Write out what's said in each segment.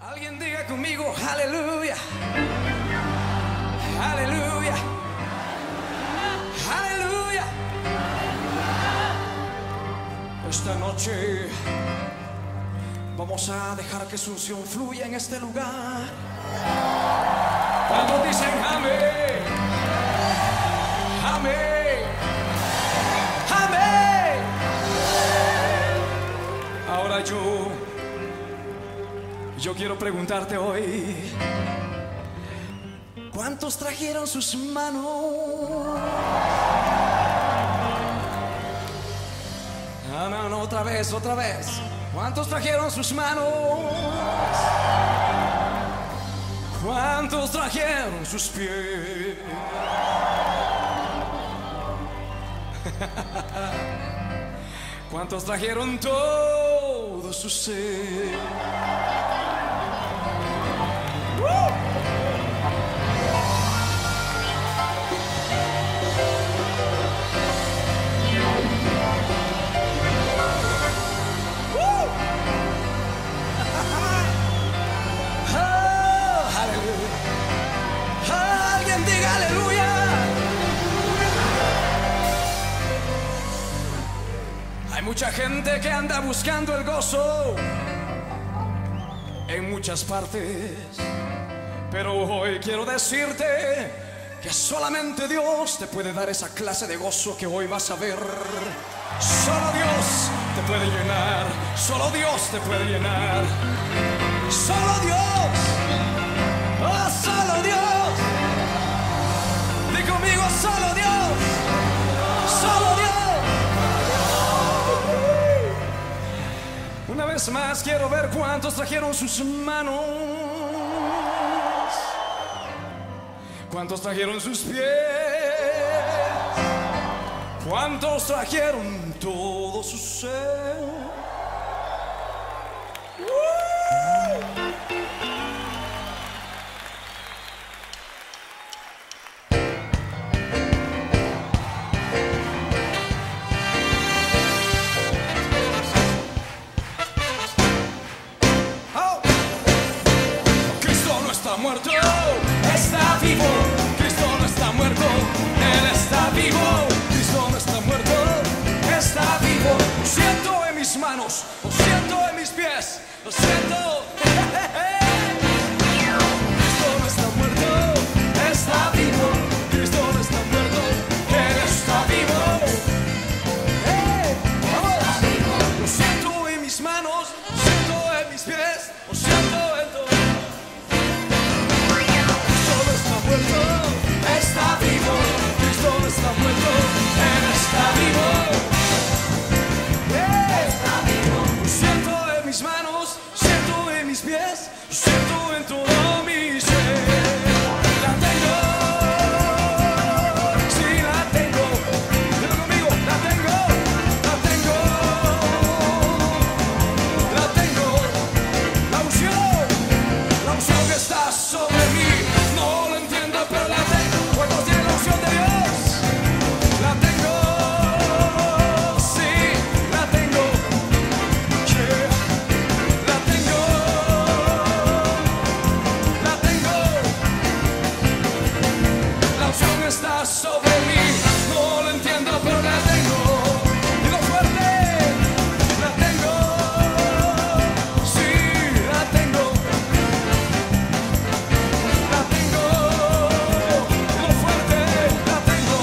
Alguien diga conmigo, aleluya, aleluya, aleluya. Esta noche vamos a dejar que su unción fluya en este lugar. Cuando dicen amén, amén, amén. Ahora yo quiero preguntarte hoy, ¿cuántos trajeron sus manos? No, otra vez. ¿Cuántos trajeron sus manos? ¿Cuántos trajeron sus pies? ¿Cuántos trajeron todo su ser? Alguien diga aleluya. Hay mucha gente que anda buscando el gozo en muchas partes, pero hoy quiero decirte que solamente Dios te puede dar esa clase de gozo que hoy vas a ver. Solo Dios te puede llenar, solo Dios te puede llenar, solo Dios, oh, solo Dios. Di conmigo, solo Dios, solo Dios. Una vez más quiero ver cuántos trajeron sus manos, cuántos trajeron sus pies, cuántos trajeron todo su ser. Muerto, está vivo. Cristo no está muerto, Él está vivo. Cristo no está muerto, está vivo. Lo siento en mis manos, lo siento en mis pies, lo siento. Cristo no está muerto, está vivo. Cristo no está muerto, Él está vivo. Vamos. Lo siento en mis manos, lo siento en mis pies, lo siento en todo. Está vivo, Cristo no está muerto, Él está vivo. Está vivo. Lo siento en mis manos, siento en mis pies, siento en todo mi ser. La tengo, sí la tengo. Dilo conmigo, la tengo, la tengo, la tengo. La unción que está sobre mí. No lo entiendo, pero la tengo. ¿Cuántos tienen la unción de Dios? La tengo, sí, la tengo, yeah. La tengo, la tengo. La unción está sobre mí. No lo entiendo, pero la tengo. Digo fuerte, la tengo, sí, la tengo. La tengo, digo fuerte, la tengo.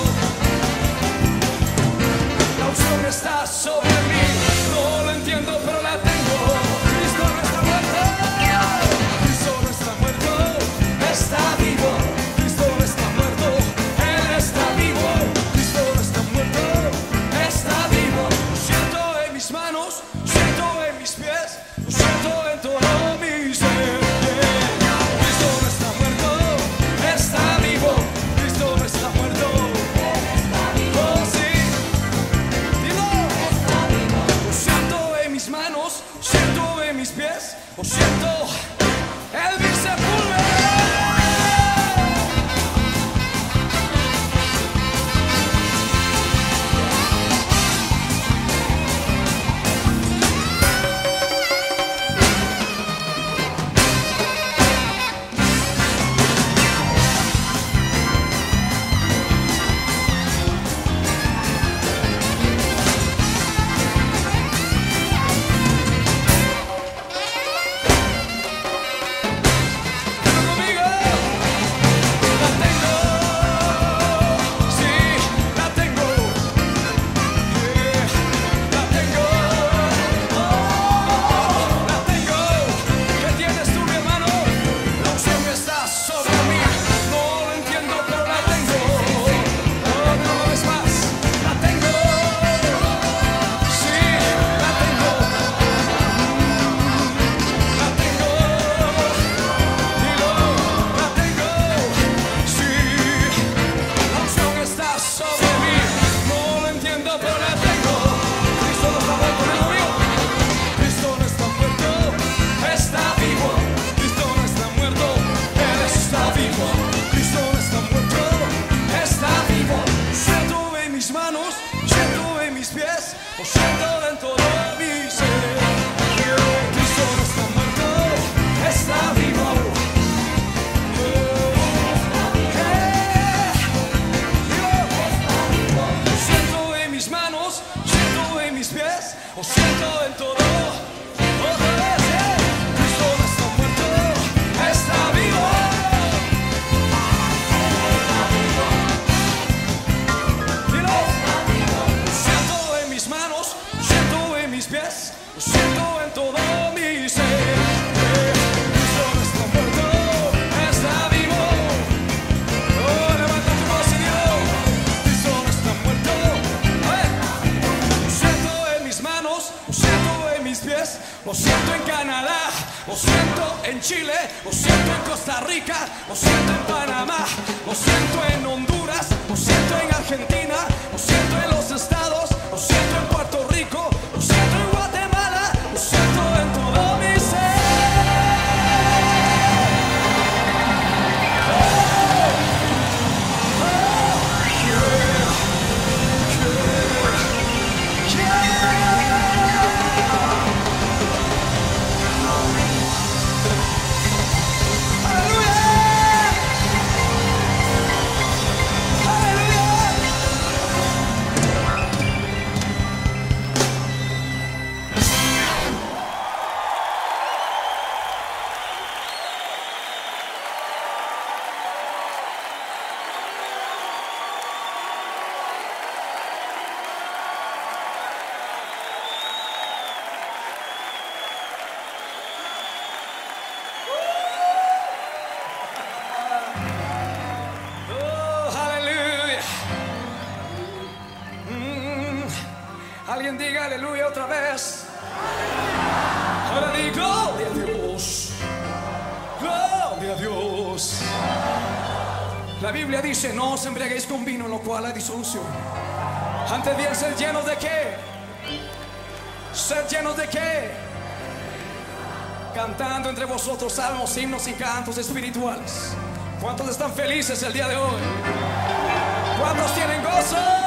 La unción está sobre mí. No lo entiendo, pero la tengo. Cristo no está muerto, Cristo no está muerto, está vivo. Cristo no está muerto, Él está vivo. Cristo no está muerto, está vivo. Lo siento en mis manos, lo siento en mis pies, lo siento en todo mi ser. Cristo no está muerto, está vivo. Cristo no está muerto, está vivo. Oh, sí, dilo. Está vivo. Lo siento en mis manos, lo siento en mis pies, lo siento. Elvis Sepúlveda. lo siento en Canadá, lo siento en Chile, lo siento en Costa Rica, lo siento en Panamá, lo siento en Honduras, lo siento en Argentina, lo siento en los estados, lo siento en Puerto Rico, lo siento en Guatemala, lo siento en todo mi ser. Alguien diga aleluya otra vez. Ahora di gloria a Dios. Gloria a Dios. La Biblia dice: no os embriaguéis con vino, en lo cual hay disolución. Antes bien, ser llenos de qué. Ser llenos de qué. Cantando entre vosotros salmos, himnos y cantos espirituales. ¿Cuántos están felices el día de hoy? ¿Cuántos tienen gozo?